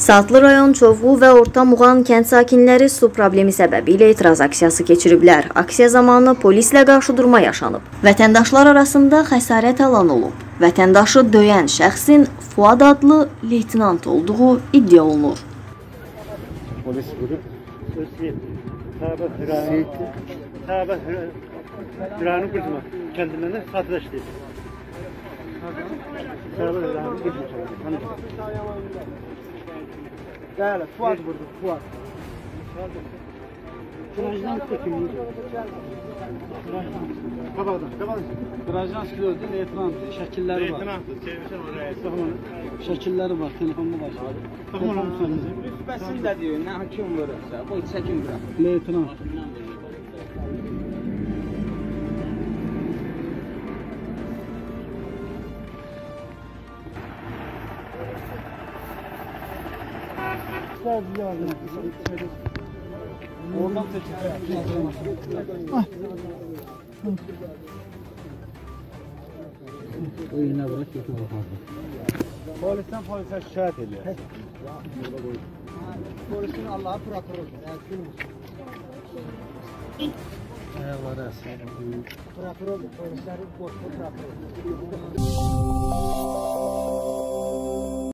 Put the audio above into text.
Saatlı rayon Çovğu və Orta Muğan kənd sakinləri su problemi səbəbilə etiraz aksiyası keçiriblər. Aksiya zamanı polislə qarşıdurma yaşanıb. Vətəndaşlar arasında xəsarət alan olub. Vətəndaşı döyən şəxsin Fuad adlı leytinant olduğu iddia olunur. Polis qrup Hüranı qızma kendilerine satıştı. Değerli, Fuat vurdu, Fuat. Virajdan çekilmiş. Kabağdan. Virajdan çıkıyordu, leytinant, şəkilləri var. Leytinantı, çevirsen oraya. Bakın. Şəkilləri var, telefonda var. Bakın. Rütbəsini də deyir, nə kim vurursa, qoy çəkin bura. Leytinant. Oradan o yine bırak götür bakalım. Polisten polise şikayet ediyor. Polisin Allah'a prokuror. Ayakları asıl. Prokuror, polislerin boş prokuror.